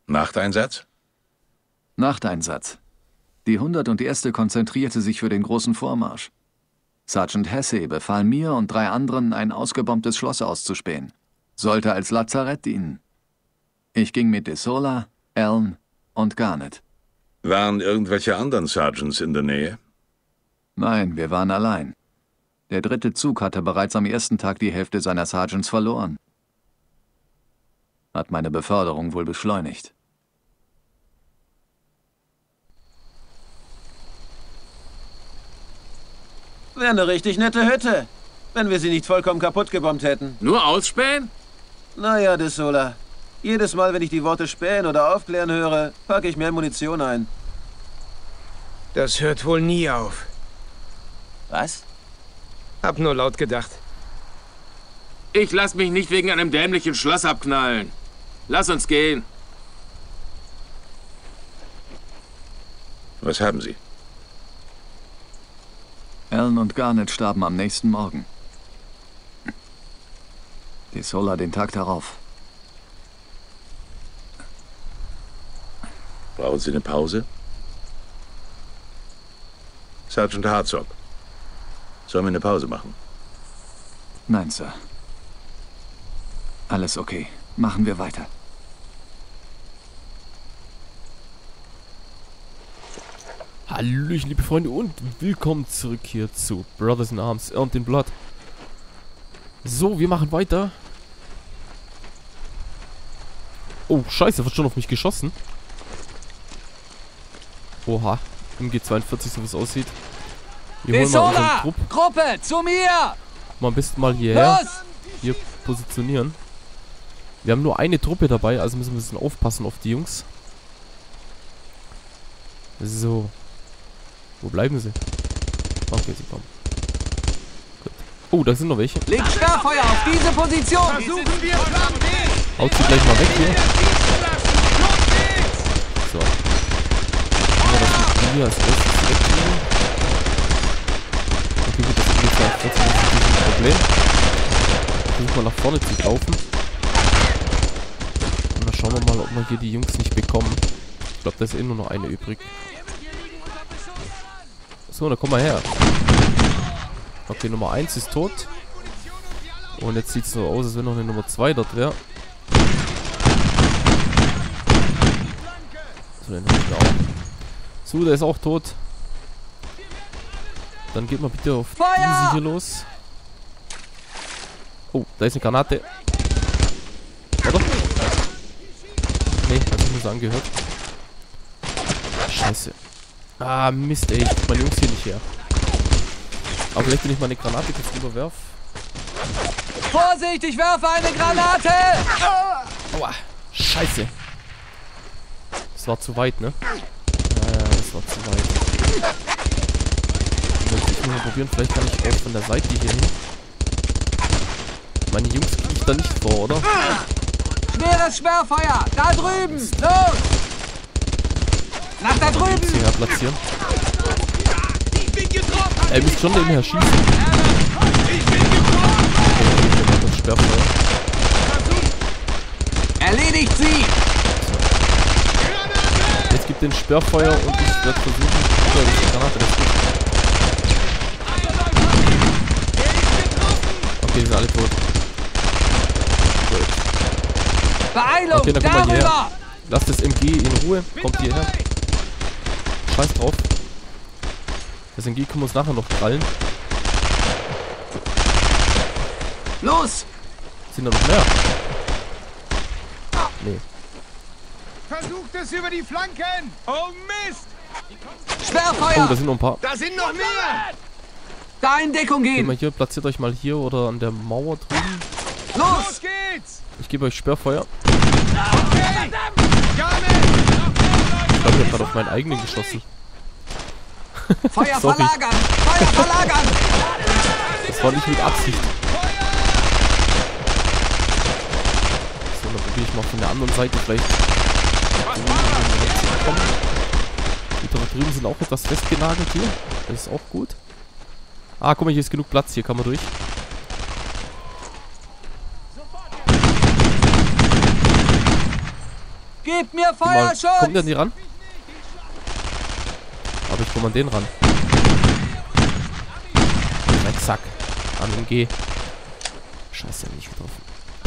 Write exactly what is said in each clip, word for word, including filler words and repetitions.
Nachteinsatz? Nachteinsatz. Die hunderterste konzentrierte sich für den großen Vormarsch. Sergeant Hesse befahl mir und drei anderen, ein ausgebombtes Schloss auszuspähen. Sollte als Lazarett dienen. Ich ging mit De Sola, Allen und Garnett. Waren irgendwelche anderen Sergeants in der Nähe? Nein, wir waren allein. Der dritte Zug hatte bereits am ersten Tag die Hälfte seiner Sergeants verloren. Hat meine Beförderung wohl beschleunigt. Wäre eine richtig nette Hütte, wenn wir sie nicht vollkommen kaputt gebombt hätten. Nur ausspähen? Naja, De Sola. Jedes Mal, wenn ich die Worte spähen oder aufklären höre, packe ich mehr Munition ein. Das hört wohl nie auf. Was? Hab nur laut gedacht. Ich lass mich nicht wegen einem dämlichen Schloss abknallen. Lass uns gehen. Was haben Sie? Allen und Garnett starben am nächsten Morgen. De Sola den Tag darauf. Brauchen Sie eine Pause? Sergeant Hartzog. Sollen wir eine Pause machen? Nein, Sir. Alles okay. Machen wir weiter. Hallöchen, liebe Freunde, und willkommen zurück hier zu Brothers in Arms und in Blood. So, wir machen weiter. Oh, scheiße, wird schon auf mich geschossen. Oha, M G zweiundvierzig, so wie es aussieht. Wir holen mal unseren Trupp. Gruppe, zu mir! Mal am besten mal hierher. Los! Hier positionieren. Wir haben nur eine Truppe dabei, also müssen wir ein bisschen aufpassen auf die Jungs. So. Wo bleiben sie? Okay, sie kommen. Gut. Oh, da sind noch welche. Legt Sperrfeuer auf diese Position! Versuchen wir Plan B! Haut sie gleich mal weg hier. So. Können wir das hier als erstes wegkriegen? Okay, gut, das ist jetzt ja trotzdem ein Problem. Versuchen wir nach vorne zu laufen. Und dann schauen wir mal, ob wir hier die Jungs nicht bekommen. Ich glaube, da ist eh nur noch eine übrig. So, dann komm mal her. Okay, Nummer eins ist tot. Und jetzt sieht es so aus, als wenn noch eine Nummer zwei dort wäre. So, den haben wir auch. So, der ist auch tot. Dann geht mal bitte auf Feuer! Easy hier los. Oh, da ist eine Granate. Oder? Nee, hat sich nur so angehört. Scheiße. Ah, Mist, ey. Ich krieg meine Jungs hier nicht her. Aber vielleicht, wenn ich meine Granate kurz rüberwerf. Vorsicht, ich werfe eine Granate! Aua. Scheiße. Das war zu weit, ne? Ja, ja, das war zu weit. Ich muss mal probieren, vielleicht kann ich auch von der Seite hier hin. Meine Jungs kriege ich da nicht vor, oder? Schweres Sperrfeuer! Da drüben! Los! Nach da drüben! Sie her platzieren. Er müsste schon nebenher schießen. Das Sperrfeuer. Erledigt sie! Jetzt gibt den Sperrfeuer und ich werde versuchen. Oh, das ist eine Granate, das ist gut. Okay, die sind alle tot. Gut. Beeilung! Okay, dann kommt mal darüber! hierher. Lasst das M G in Ruhe. Kommt hierher. Scheiß drauf. Das M G können wir uns nachher noch krallen. Los! Sind da noch mehr? Nee. Versucht es über die Flanken! Oh Mist! Sperrfeuer! Oh, da sind noch ein paar. Da sind noch mehr! Da in Deckung Geht gehen! mal hier, platziert euch mal hier oder an der Mauer drüben. Los! Los geht's! Ich gebe euch Sperrfeuer. Okay! Gar nicht! Ich glaube, ich habe gerade auf meinen eigenen geschossen. Feuer Sorry. verlagern! Feuer verlagern! Das war nicht mit Absicht. So, dann probiere ich mal von der anderen Seite vielleicht. Die da drüben sind auch etwas festgenagelt hier. Das ist auch gut. Ah, guck mal, hier ist genug Platz. Hier kann man durch. Gebt mir Guck mal, Feuerschutz! kommt der an die ran? Aber ich komme an den ran. Zack. An M G. Scheiße, nicht getroffen.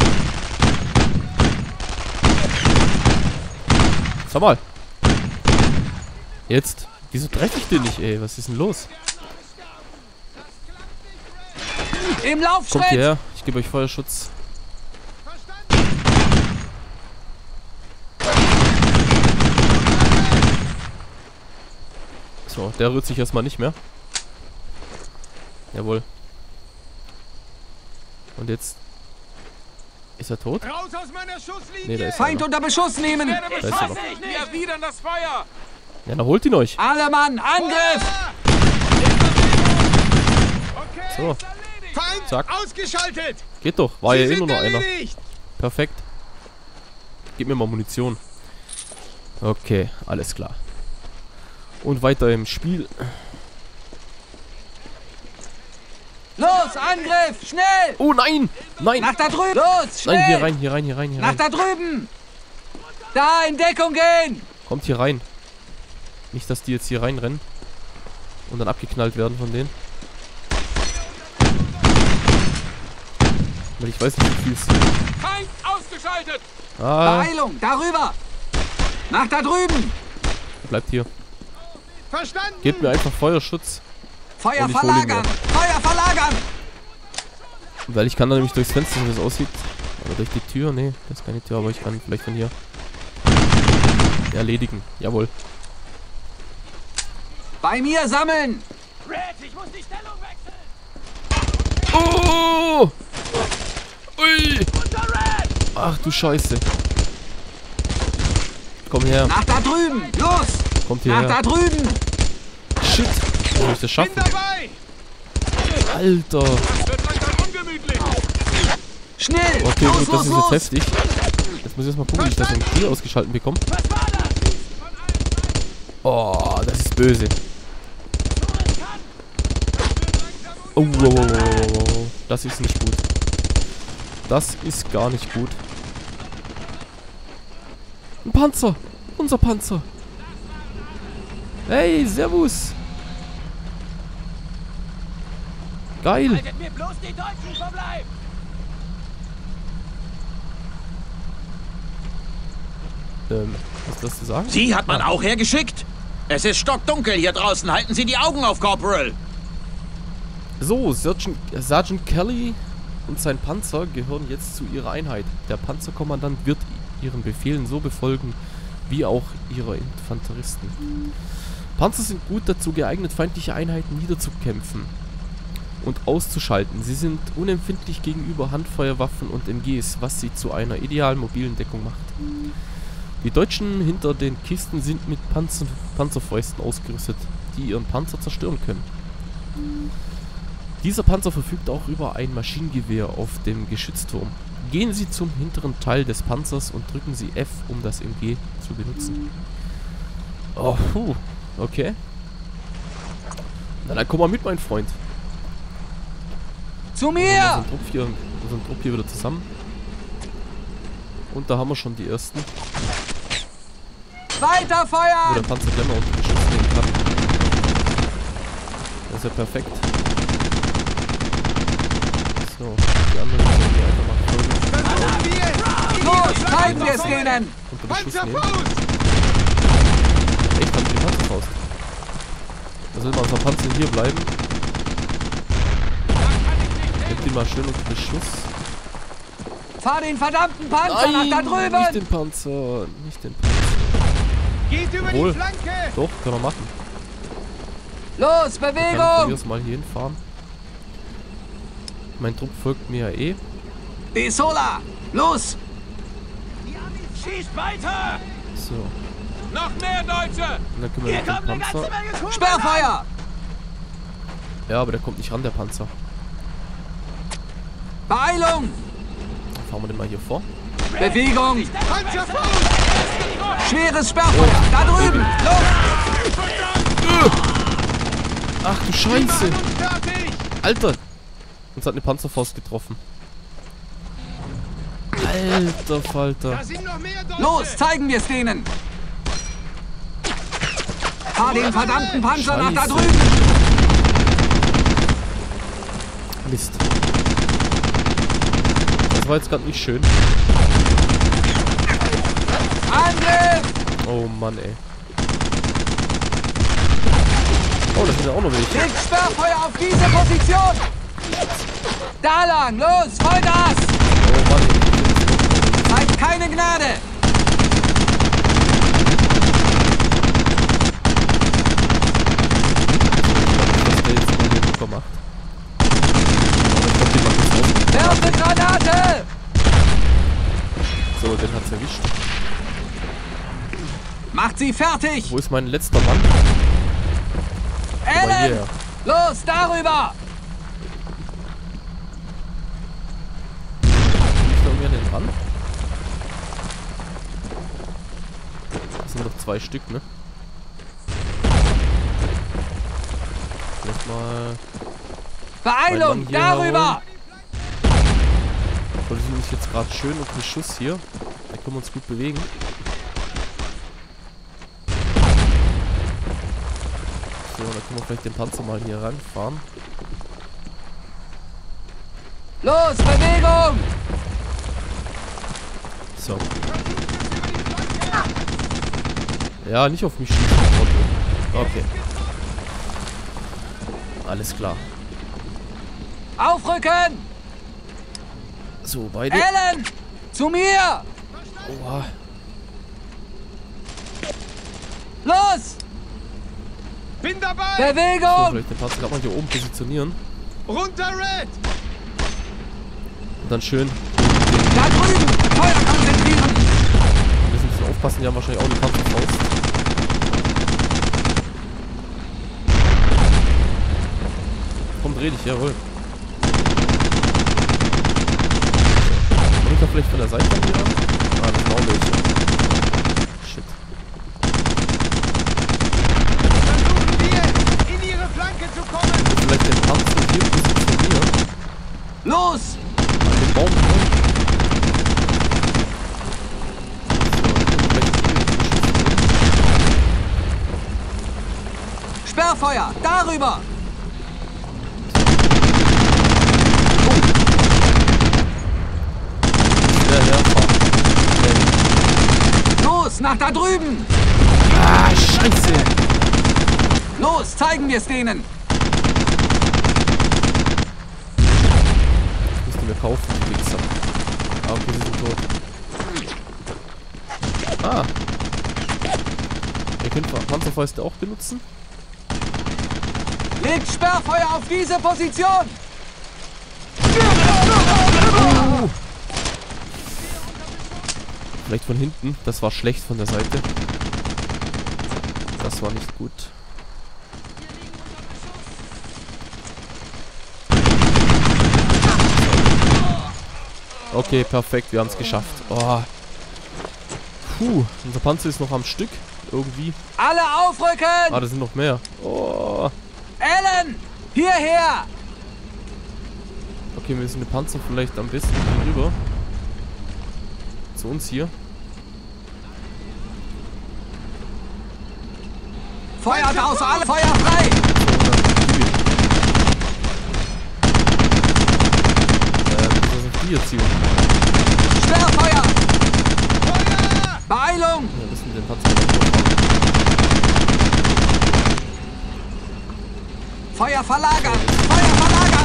Sag mal. Jetzt. Wieso treffe ich den nicht, ey? Was ist denn los? Im Kommt Laufschritt! hierher. Ich gebe euch Feuerschutz. So, der rührt sich erstmal nicht mehr. Jawohl. Und jetzt... Ist er tot? Raus aus meiner Schusslinie! Nee, da ist er Feind noch. unter Beschuss nehmen! Da ist er noch. Wir erwidern das Feuer! Ja, dann holt ihn euch. Alle Mann, Angriff! Okay, So, Feind Zack. ausgeschaltet! geht doch. War ja Sie eh nur sind noch einer. erledigt. Perfekt. Gib mir mal Munition. Okay, alles klar. Und weiter im Spiel. Los, Angriff! Schnell! Oh nein! Nein! Nach da drüben! Los, schnell! Nein, hier rein, hier rein, hier rein, hier Nach rein. da drüben! Da in Deckung gehen! Kommt hier rein. Nicht, dass die jetzt hier reinrennen. Und dann abgeknallt werden von denen. Weil ich weiß nicht, wie viel es... Feind ausgeschaltet! Ah, Beeilung, darüber! Nach da drüben! bleibt hier. Verstanden! Gebt mir einfach Feuerschutz. Feuer Und ich hol ihn verlagern! Feuer verlagern! Weil ich kann da nämlich durchs Fenster, wie das aussieht. Aber durch die Tür, nee, das ist keine Tür, aber ich kann vielleicht von hier erledigen. Jawohl. Bei mir sammeln! Oh! Ui! Ach du Scheiße. Komm her, Nach da drüben! Los! kommt Nach da hierher. drüben! Shit! Wie soll ich das Bin schaffen? dabei! Alter! Wird langsam ungemütlich! Schnell! Okay, los, gut, das los, ist los! jetzt heftig. Jetzt muss ich erstmal gucken, wie ich das im Kiel ausgeschaltet bekomme. Oh, das ist böse. Oh, wow, wow, wow, wow, wow. Das ist nicht gut. Das ist gar nicht gut. Ein Panzer! Unser Panzer! Hey, servus! Geil! Haltet mir bloß die Deutschen verbleiben! Ähm, was ist das zu sagen? Sie hat man auch hergeschickt? Es ist stockdunkel hier draußen. Halten Sie die Augen auf, Corporal. So, Sergeant, Sergeant Kelly und sein Panzer gehören jetzt zu ihrer Einheit. Der Panzerkommandant wird ihren Befehlen so befolgen, wie auch ihre Infanteristen. Panzer sind gut dazu geeignet, feindliche Einheiten niederzukämpfen und auszuschalten. Sie sind unempfindlich gegenüber Handfeuerwaffen und M Gs, was sie zu einer idealen mobilen Deckung macht. Die Deutschen hinter den Kisten sind mit Panzer Panzerfäusten ausgerüstet, die ihren Panzer zerstören können. Dieser Panzer verfügt auch über ein Maschinengewehr auf dem Geschützturm. Gehen Sie zum hinteren Teil des Panzers und drücken Sie F, um das M G zu benutzen. Oh, puh. Okay. Na, dann komm mal mit, mein Freund. Zu Wir mir! unseren Trupp hier, unseren Trupp hier wieder zusammen. Und da haben wir schon die ersten, Weiter wo feuern! der Panzer gleich mal unter Beschuss nehmen kann. Das ist ja perfekt. So, die anderen müssen wir einfach mal folgen. Los, zeigen wir es denen! Unter Beschuss nehmen. Panzerfaust! Echt, haben wir die Panzerfaust. Da soll mal unser Panzer hier bleiben. Nehmt ihn mal schön unter Beschuss. Fahr den verdammten Panzer nach da nicht drüben! den Panzer. Nicht den Panzer. Geht über Jawohl. die Flanke! Doch, kann er machen. Los, Kann ich Bewegung! jetzt mal hier hinfahren. Mein Trupp folgt mir ja eh. Desola! Los! Schießt weiter! So. Noch mehr Deutsche! Und dann kümmern wir uns um den Panzer. Sperrfeuer! Ja, aber der kommt nicht ran, der Panzer. Beeilung! Dann fahren wir den mal hier vor. Bewegung! Panzerfaust! Schweres Sperrfeuer! Da drüben! Los! Ach du Scheiße! Fertig! Alter! Uns hat eine Panzerfaust getroffen. Alter Falter. Da sind noch mehr Los, zeigen wir es denen! Fahr den verdammten Panzer nach da drüben! Mist. Das war jetzt gerade nicht schön. Angriff! Oh Mann, ey. Oh, das sind ja auch noch welche. Legt Sperrfeuer auf diese Position! Da lang, los, Vollgas! Oh Mann, ey. Zeigt keine Gnade! Was der jetzt mal hier Drucker macht. Aber ich glaub, den macht jetzt raus. Werfe Granate! So, den hat's erwischt. Macht sie fertig! Wo ist mein letzter Mann? Ellen! yeah. Los, darüber! Bin ich da irgendwie an den ran? Das sind noch zwei Stück, ne? Vielleicht mal... Beeilung, hier darüber! Wir sind uns jetzt gerade schön unter Schuss hier. Da können wir uns gut bewegen. So, da können wir vielleicht den Panzer mal hier ranfahren. Los, Bewegung! So. Ja, nicht auf mich schießen. Trottel. Okay. Alles klar. Aufrücken! So, beide. Ellen! Zu mir! Oha. Los! Bin dabei! So, Bewegung! vielleicht den Panzer gerade mal hier oben positionieren. Runter, Red! Und dann schön. Da drüben! Feuer konzentrieren! Wir müssen ein bisschen aufpassen, die haben wahrscheinlich auch eine Panzerfaust. Komm, dreh dich, jawohl. Komm ich da vielleicht von der Seite an hier ran? Ah, das sind auch welche. Shit. Versuchen wir, in ihre Flanke zu kommen! Vielleicht den Panzer hier positionieren. Los! An den Baum hier. So, dann können wir vielleicht hier beschissen. Sperrfeuer! Darüber! Ja, herfahren. Los, nach da drüben! Ah, scheiße! Los, zeigen wir es denen! Müssten wir kaufen, die Wichser. Ah, okay, sie sind tot. Ah. Ihr könnt Panzerfäuste auch benutzen. Legt Sperrfeuer auf diese Position! Uh. Vielleicht von hinten. Das war schlecht von der Seite. Das war nicht gut. Okay, perfekt. Wir haben es geschafft. Oh. Puh, unser Panzer ist noch am Stück. Irgendwie. Alle aufrücken! Ah, da sind noch mehr. Oh. Ellen! Hierher! Okay, wir müssen den Panzer vielleicht am besten hier rüber. Zu uns hier. Feuer draußen, alle Feuer frei! Ähm, das sind vier Ziele. Sperrfeuer! Feuer! Beeilung! Wir müssen den Panzer noch Feuer verlagern! Feuer verlagern!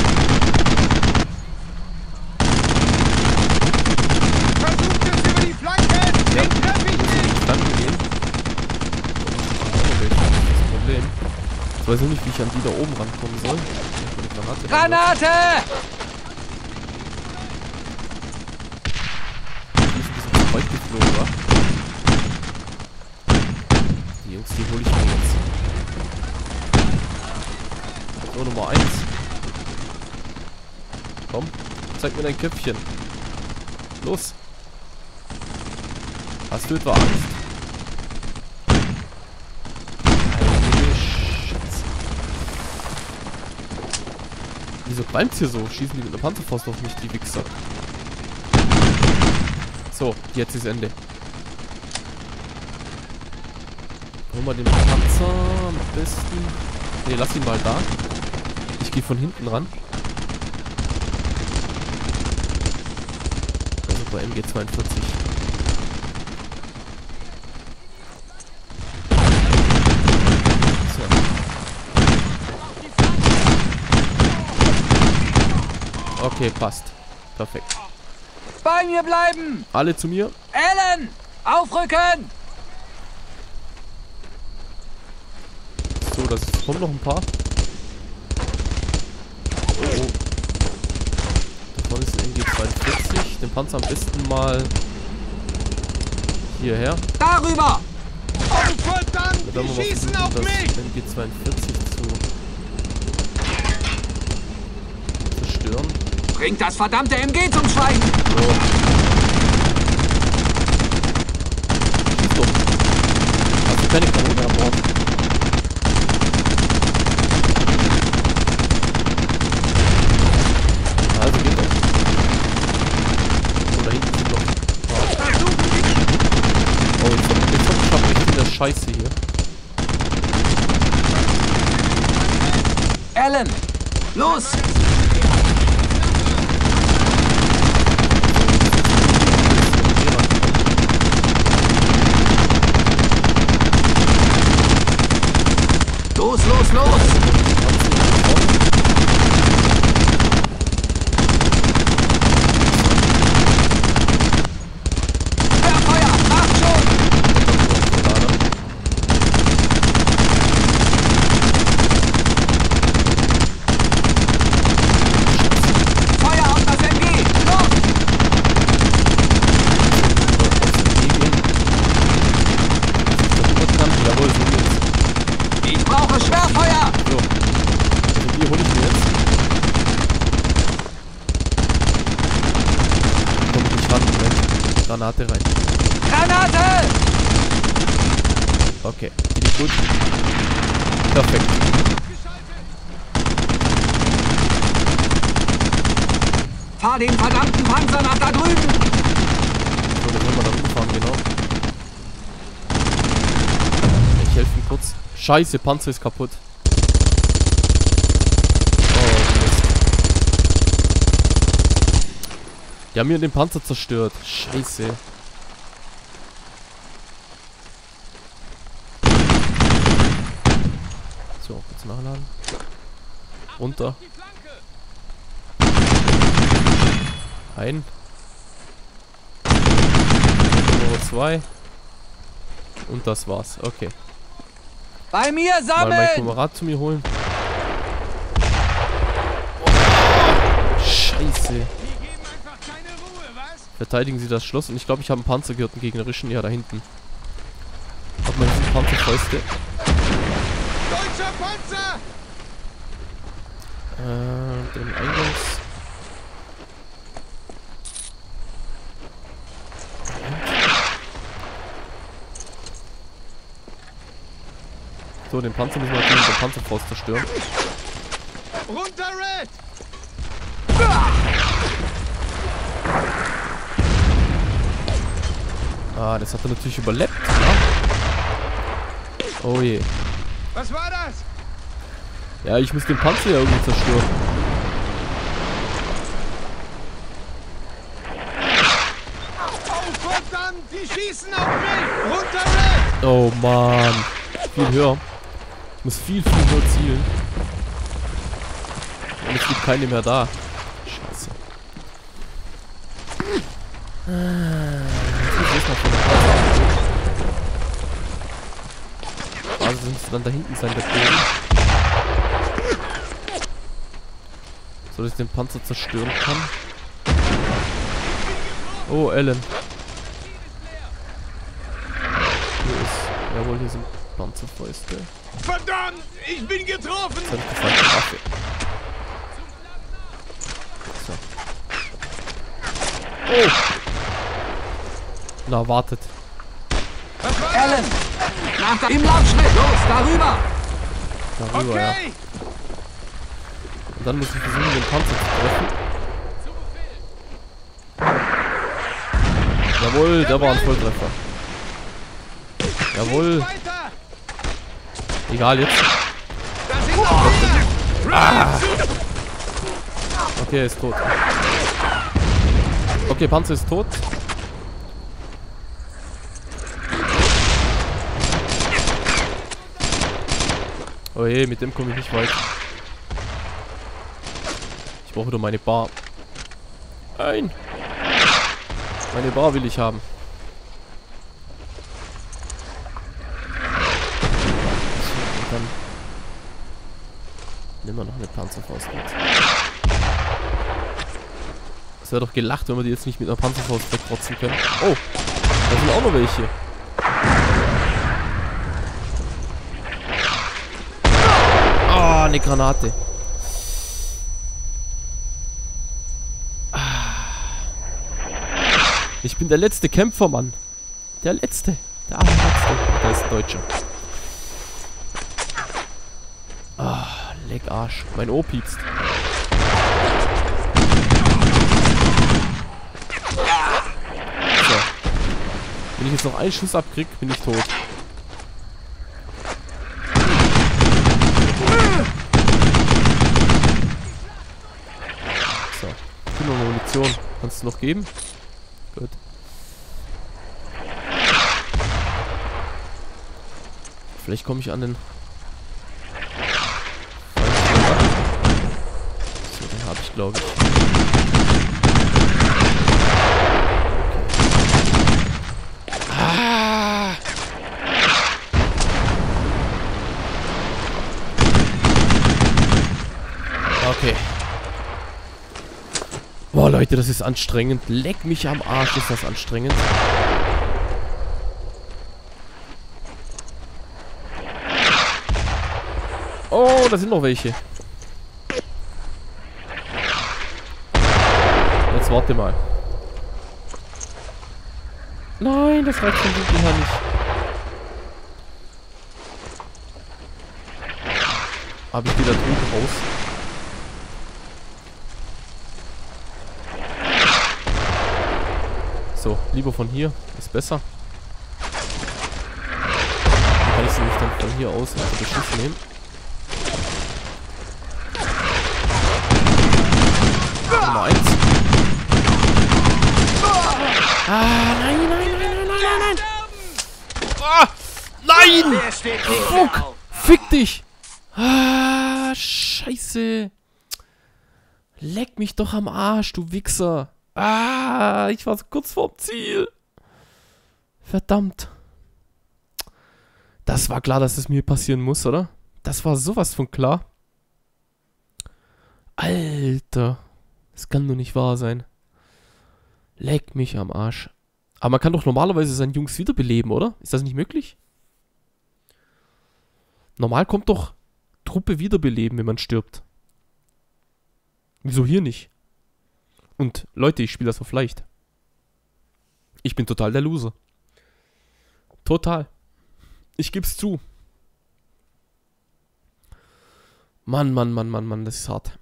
Versucht es über die Flanken! Ja. Den treffe ich nicht! Dann gehen. Das ist das Problem. Ich weiß nur nicht, wie ich an die da oben rankommen soll. Ich mal die Granate. Granate! Die ist ein bisschen zu weit geflogen, wa? Die Jungs, die hole ich mir jetzt. So, Nummer eins. Komm, zeig mir dein Köpfchen. Los. Hast du etwa Angst? Heilige Scheiße. Wieso qualmt's hier so? Schießen die mit einer Panzerfaust auf mich, die Wichser. So, jetzt ist Ende. Hol mal den Panzer am besten. Ne, lass ihn mal da. Ich gehe von hinten ran. Also bei M G zweiundvierzig. So. Okay, passt. Perfekt. Bei mir bleiben! Alle zu mir. Alan! Aufrücken! So, das kommen noch ein paar. Oh. Da vorne ist M G zweiundvierzig. Den Panzer am besten mal hierher. Darüber! Oh, verdammt! Da werden wir Die mal schießen versuchen, auf das mich! M G zweiundvierzig zu zerstören. Bringt das verdammte M G zum Schweigen! So. Schieß doch. Hast du keine Kanone an Bord? Also geht das. So, da hinten sind noch. Oh, jetzt hab jetzt hab ich schon richtig in der Scheiße hier. Alan! Los! Los, los, los! Feuer, macht schon! Feuer auf das M G! Los! Jawohl, so geht's. Ich brauche Schwerfeuer! So. Also die hole ich mir jetzt. Komm ich nicht ran, ne? Granate rein. Granate! Okay, geht gut. Perfekt. Fahr den verdammten Panzer nach da drüben! So, dann wollen wir da rumfahren, genau. Ich helfe ihm kurz. Scheiße, Panzer ist kaputt. Oh, Mist. Die haben mir den Panzer zerstört. Scheiße. So, kurz nachladen. Runter. Ein. Nummer zwei. Und das war's. Okay. Bei mir Mal sammeln! meinen Kamerad zu mir holen. Scheiße. Verteidigen Sie das Schloss. Und ich glaube, ich habe einen Panzer gehört, einen gegnerischen. Ja, da hinten. Hat man jetzt Panzerfäuste. Deutscher Panzer! Äh, den Eingangs... So, den Panzer müssen wir natürlich mit der Panzerfaust zerstören. Runter, Red! Ah, das hat er natürlich überlebt. Ja? Oh je. Was war das? Ja, ich muss den Panzer ja irgendwie zerstören. Oh, verdammt! Die schießen auf mich! Runter, Red! Oh Mann. Viel höher. Ich muss viel, viel höher zielen. Und es gibt keine mehr da. Scheiße. Jetzt muss ich mal von der Basis. Also müsste dann da hinten sein, der Boden. So, dass ich den Panzer zerstören kann. Oh, Alan. Hier ist... Jawohl, hier sind Panzerfäuste. Verdammt! Ich bin getroffen! Jetzt habe ich die falsche Waffe. So. Oh! Na, wartet. Was war Alan! Nach da im Laufschritt! Los, darüber! Darüber, Okay! ja. Und dann muss ich versuchen, den Panzer zu treffen. Jawohl, der war ein Volltreffer. Jawohl. Weiter! Egal jetzt. Ah. Okay, er ist tot. Okay, Panzer ist tot. Oh je, mit dem komme ich nicht weit. Ich brauche wieder meine Bar. Nein! Meine Bar will ich haben. Und dann nehmen wir noch eine Panzerfaust mit. Es wäre doch gelacht, wenn wir die jetzt nicht mit einer Panzerfaust wegtrotzen können. Oh! Da sind auch noch welche. Ah, eine Granate. Ich bin der letzte Kämpfer, Mann. Der letzte. Der allerletzte. Der ist ein Deutscher. Ah, leck Arsch. Mein Ohr piepst. So. Wenn ich jetzt noch einen Schuss abkrieg, bin ich tot. So. Ich bin noch eine Munition. Kannst du noch geben? Gut. Vielleicht komme ich an den... So, den habe ich, glaube ich. Okay. Ah! Okay. Boah, Leute, das ist anstrengend. Leck mich am Arsch, ist das anstrengend. Oh, da sind noch welche. Jetzt warte mal. Nein, das reicht vom Winkel her nicht. Aber ich gehe da drüben raus. So, lieber von hier. Ist besser. Dann kann ich sie nicht dann von hier aus unter Beschuss nehmen. Nummer eins. Ah, nein, nein, nein, nein, nein, nein, nein. Ah, nein! Fuck! Fick dich! Ah, scheiße. Leck mich doch am Arsch, du Wichser. Ah, ich war so kurz vorm Ziel. Verdammt. Das war klar, dass es mir passieren muss, oder? Das war sowas von klar. Alter. Das kann nur nicht wahr sein. Leck mich am Arsch. Aber man kann doch normalerweise seine Jungs wiederbeleben, oder? Ist das nicht möglich? Normal kommt doch Truppe wiederbeleben, wenn man stirbt. Wieso hier nicht? Und Leute, ich spiele das auf leicht. Ich bin total der Loser. Total. Ich geb's zu. Mann, Mann, Mann, Mann, Mann, das ist hart.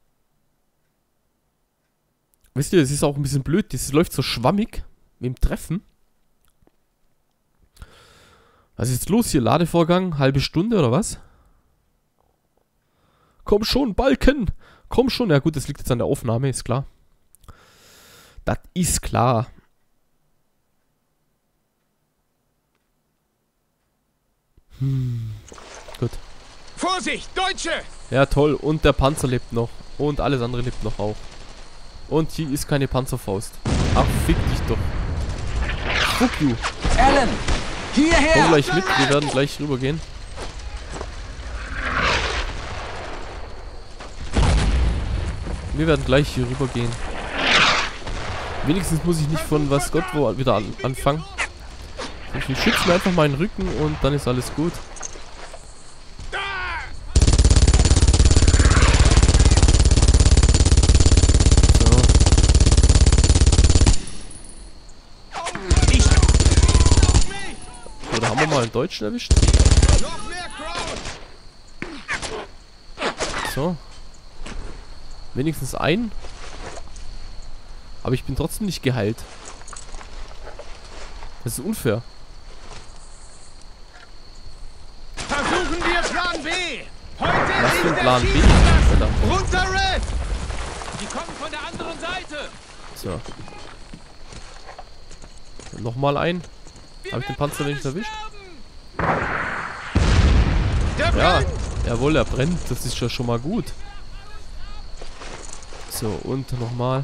Wisst ihr, das ist auch ein bisschen blöd. Das läuft so schwammig mit dem Treffen. Was ist jetzt los hier? Ladevorgang? Halbe Stunde oder was? Komm schon, Balken! Komm schon. Ja gut, das liegt jetzt an der Aufnahme, ist klar. Das ist klar. Hm. Gut. Vorsicht, Deutsche! Ja, toll. Und der Panzer lebt noch. Und alles andere lebt noch auch. Und hier ist keine Panzerfaust. Ach, fick dich doch. Fuck you. Alan! Hierher! Komm gleich mit, wir werden gleich rübergehen. Wir werden gleich hier rübergehen. Wenigstens muss ich nicht von was Gott wo wieder an, anfangen. Ich schütze mir einfach meinen Rücken und dann ist alles gut. So. So, da haben wir mal einen Deutschen erwischt. So. Wenigstens einen. Aber ich bin trotzdem nicht geheilt. Das ist unfair. Versuchen wir den Plan B. Verdammt. Runter, Red! Die kommen von der anderen Seite. So. Nochmal ein. Habe ich den Panzer nicht erwischt? Der Ja, brennt! jawohl, er brennt. Das ist ja schon mal gut. So, und nochmal.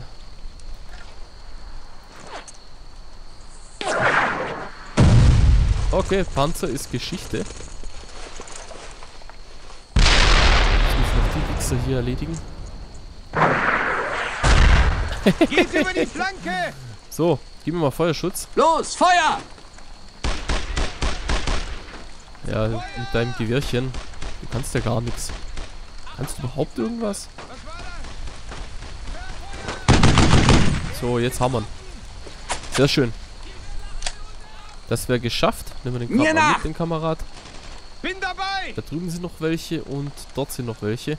Okay, Panzer ist Geschichte. Jetzt müssen noch die Wichser hier erledigen. Geht über die Flanke! So, gib mir mal Feuerschutz. Los, Feuer! Ja, mit deinem Gewehrchen. Du kannst ja gar nichts. Kannst du überhaupt irgendwas? So, jetzt haben wir ihn. Sehr schön. Das wäre geschafft. Nehmen wir den Mir Kamerad nach! mit, den Kamerad. Bin dabei! Da drüben sind noch welche und dort sind noch welche.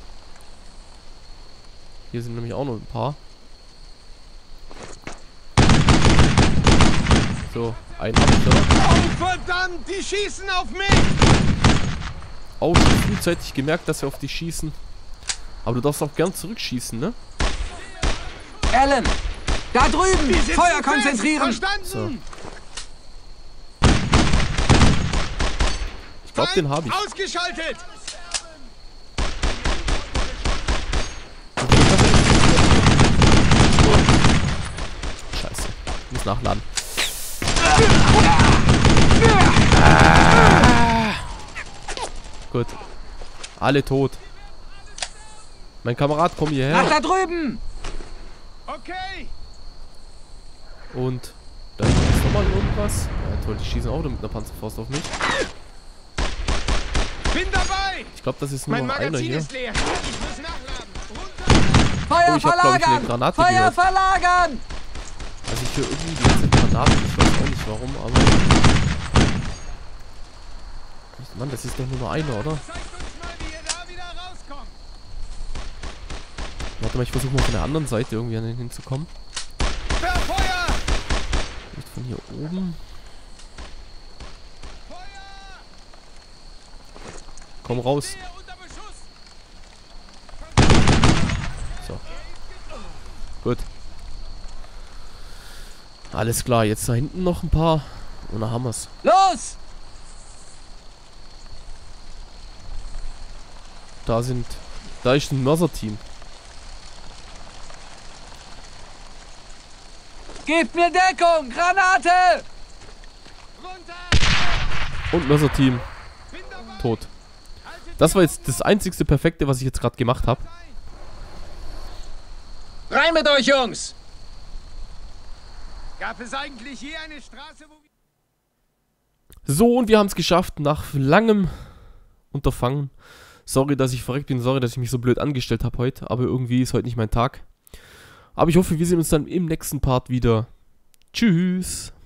Hier sind nämlich auch noch ein paar. So, ein Abschlag. Oh, verdammt! Die schießen auf mich! Auch schon frühzeitig gemerkt, dass sie auf dich schießen. Aber du darfst auch gern zurückschießen, ne? Alan! Da drüben! Die sitzen Feuer fest. konzentrieren! Verstanden! So. Ich glaube, den habe ich. Ausgeschaltet! Scheiße. Ich muss nachladen. Gut. Alle tot. Mein Kamerad, komm Nach hierher. da drüben! Okay! Und da ist nochmal irgendwas. Ja toll, die schießen auch mit einer Panzerfaust auf mich. Bin dabei! Ich glaube, das ist nur Mein noch einer Magazin hier. ist leer. Ich muss nachladen. Runter! Feuer Oh, ich hab, glaub ich, eine verlagern! Granate Feuer gehört. verlagern! Also ich höre irgendwie die ganze Zeit Granaten. Ich weiß auch nicht warum, aber... Mann, das ist doch nur noch einer, oder? Zeigt uns mal, wie ihr da wieder rauskommt. Warte mal, ich versuche mal von der anderen Seite irgendwie an den hinzukommen. Verfeuer! Nicht von hier oben. Komm raus. Nähe unter Beschuss! So. Gut. Alles klar, jetzt da hinten noch ein paar. Und dann haben wir's. Los! Da sind... Da ist ein Mörser-Team. Gebt mir Deckung! Granate! Runter! Und Mörser-Team. Bin dabei! Tot. Das war jetzt das einzigste Perfekte, was ich jetzt gerade gemacht habe. Rein mit euch, Jungs! Gab es eigentlich je eine Straße, wo wir... So, und wir haben es geschafft nach langem Unterfangen. Sorry, dass ich verreckt bin. Sorry, dass ich mich so blöd angestellt habe heute. Aber irgendwie ist heute nicht mein Tag. Aber ich hoffe, wir sehen uns dann im nächsten Part wieder. Tschüss.